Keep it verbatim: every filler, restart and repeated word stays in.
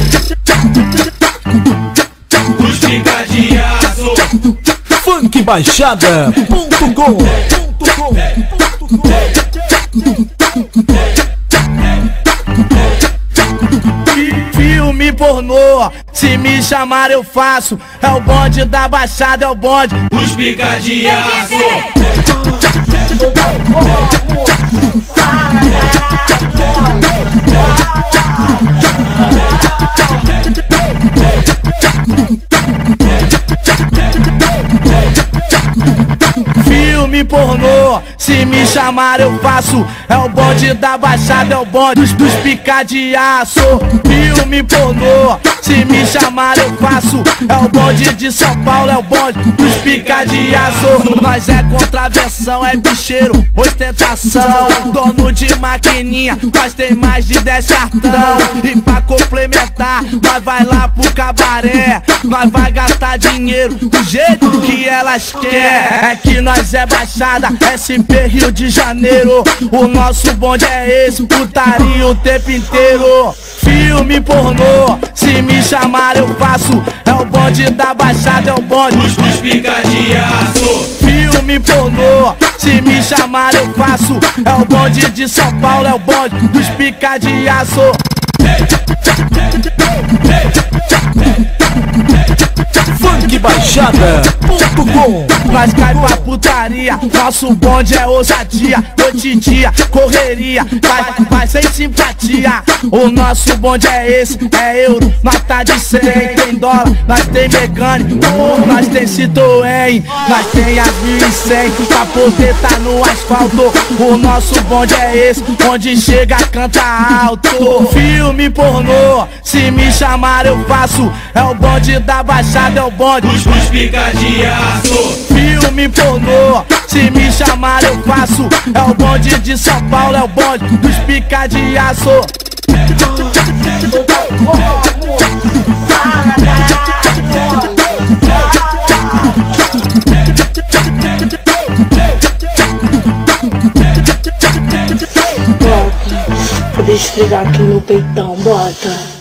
Os pica de aço. funk baixada ponto com. Filme pornô, se me chamar eu faço. É o bonde da Baixada, é o bonde. Os pica de aço. Filme pornô, se me chamar eu faço. É o bonde da Baixada, é o bonde dos, dos pica de aço. Filme pornô, se me chamar eu faço. É o bonde de São Paulo, é o bonde dos pica de aço. Nós é contravenção, é bicheiro, ostentação. Dono de maquininha, nós tem mais de dez cartão. E pra complementar, nós vai lá pro cabaré. Nós vai gastar dinheiro do jeito que elas querem. É que nós é Baixada, S P Rio de Janeiro. O nosso bonde é esse, putaria o tempo inteiro. Filme pornô, se me chamar eu faço. É o bonde da Baixada, é o bonde Os, os pica de aço. Filme pornô, se me chamar eu faço. É o bonde de São Paulo, é o bonde dos pica de aço. funk baixada ponto com. Nós cai pra putaria, nosso bonde é ousadia. Noite e dia, correria, vai, vai sem simpatia. O nosso bonde é esse, é euro, nota de cem. Tem dólar, nós tem mecânico, nós tem Citroën. Nós tem a mil e cem, pra poder tá no asfalto. O nosso bonde é esse, onde chega canta alto. Filme pornô, se me chamar eu faço. É o bonde da Baixada, é o bonde Os, os pica de aço. Filme pornô, se me chamar eu faço. É o bonde de São Paulo, é o bonde dos pica de aço. Bota, poder esfregar aqui no peitão, bota.